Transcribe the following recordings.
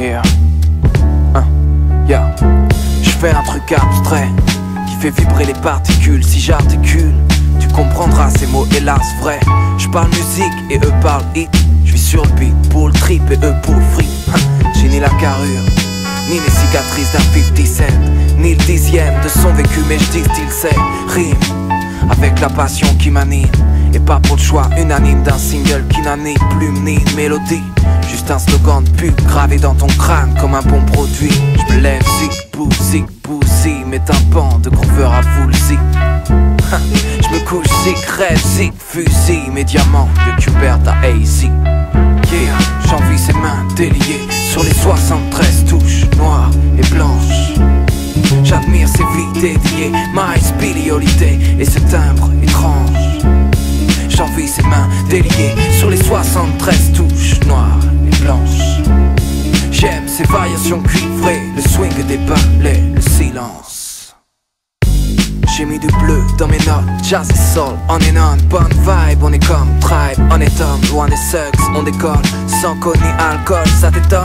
Yeah. Yeah. Je fais un truc abstrait qui fait vibrer les particules. Si j'articule, tu comprendras ces mots hélas vrais. Je parle musique et eux parlent hit. Je suis sur le beat pour le trip et eux pour le fric. J'ai ni la carrure, ni les cicatrices d'un 50 cent, ni le dixième de son vécu, mais je distille c'est rime avec la passion qui m'anime. Et pas pour le choix unanime d'un single qui n'a ni plume ni mélodie. Juste un slogan de pub gravé dans ton crâne comme un bon produit. Je me lève zig bouzi, mes tympans de grooveur à full zig. Je me couche zig fusil, mes diamants de Cubert à AZ. Yeah, j'envie ses mains déliées sur les 73 touches noires et blanches. J'admire ses vies dédiées, my spéliolité et ce timbre étrange. J'envie ses mains déliées sur les 73 touches noires et blanches. J'aime ses variations cuivrées, le swing des balais, le silence. J'ai mis du bleu dans mes notes, jazz et soul, on and on, bonne vibe, on est comme tribe, on est homme, loin des sucks, on décolle, sans code ni alcool, ça t'étonne?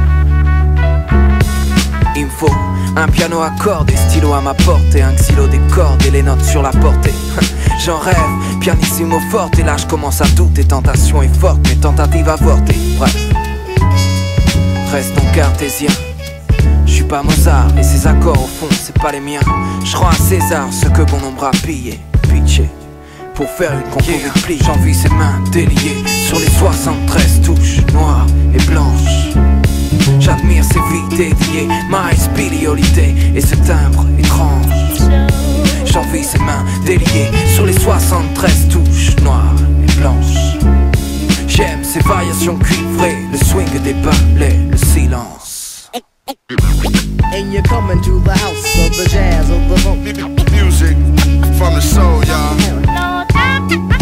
Il me faut un piano à cordes, des stylos à ma portée, un xylo des cordes et les notes sur la portée. J'en rêve, pianissimo forte, et là je commence à douter, tentation est forte, mes tentatives avortées. Bref, restons cartésiens. Je suis pas Mozart et ses accords au fond c'est pas les miens. Je rends à César ce que bon nombre a pillé, pitché, pour faire une compo pli. J'envie ses mains déliées sur les 73 touches noires et blanches. J'admire ses vies dédiées, my spéliolité et ce timbre étrange. J'envie ses mains déliées sur les 73 touches noires et blanches. J'aime ses variations cuivrées, le swing des balais, le silence. And you're coming to the house of the jazz of the funk music from the soul, y'all.